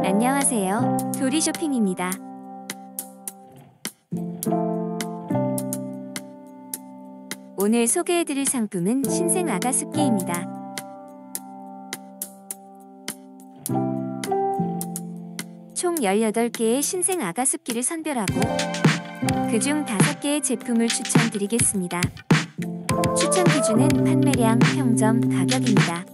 안녕하세요. 조리쇼핑입니다. 오늘 소개해드릴 상품은 신생 아가 습기입니다. 총 18개의 신생 아가 습기를 선별하고 그중 5개의 제품을 추천드리겠습니다. 추천 기준은 판매량, 평점, 가격입니다.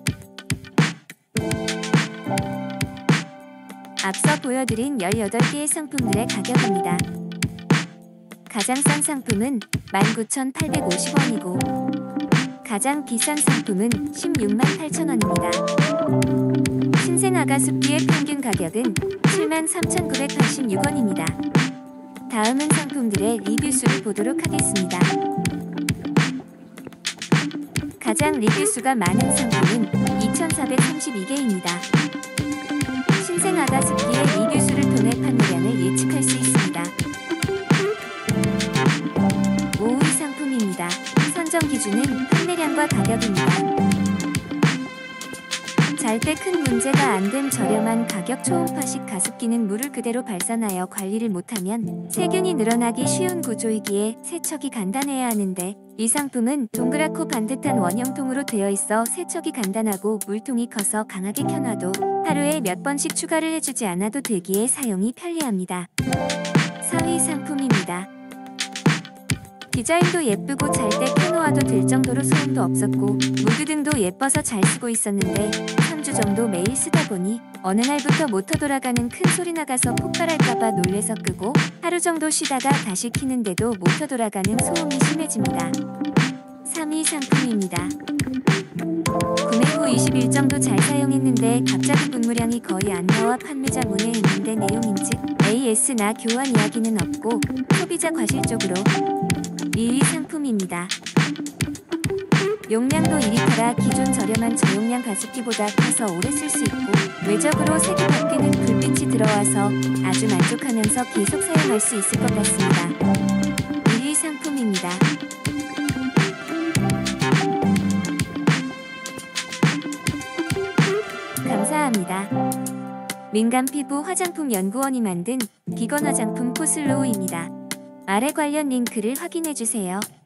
앞서 보여드린 18개의 상품들의 가격입니다. 가장 싼 상품은 19,850원이고 가장 비싼 상품은 168,000원입니다. 신생 아가 습기의 평균 가격은 73,986원입니다. 다음은 상품들의 리뷰수를 보도록 하겠습니다. 가장 리뷰수가 많은 상품은 2,432개입니다. 신생 아가 습기의 리뷰수를 통해 판매량을 예측할 수 있습니다. 5위 상품입니다. 선정 기준은 판매량과 가격입니다. 잘 때 큰 문제가 안 된 저렴한 가격 초음파식 가습기는 물을 그대로 발산하여 관리를 못하면 세균이 늘어나기 쉬운 구조이기에 세척이 간단해야 하는데 이 상품은 동그랗고 반듯한 원형통으로 되어 있어 세척이 간단하고 물통이 커서 강하게 켜놔도 하루에 몇 번씩 추가를 해주지 않아도 되기에 사용이 편리합니다. 4위 상품입니다. 디자인도 예쁘고 잘 때 켜놓아도 될 정도로 소음도 없었고 무드 등도 예뻐서 잘 쓰고 있었는데 3주 정도 매일 쓰다 보니 어느 날부터 모터 돌아가는 큰 소리 나가서 폭발할까봐 놀래서 끄고 하루 정도 쉬다가 다시 켜는데도 모터 돌아가는 소음이 심해집니다. 3위 상품입니다. 구매 후 20일 정도 잘 사용했는데 갑자기 분무량이 거의 안 나와 판매자 문의 있는데 내용인즉 AS나 교환 이야기는 없고 소비자 과실 쪽으로 2위 상품입니다. 용량도 2리터라 기존 저렴한 저용량 가습기보다 커서 오래 쓸 수 있고 외적으로 색이 바뀌는 불빛이 들어와서 아주 만족하면서 계속 사용할 수 있을 것 같습니다. 1위 상품입니다. 감사합니다. 민감 피부 화장품 연구원이 만든 비건 화장품 포슬로우입니다. 아래 관련 링크를 확인해주세요.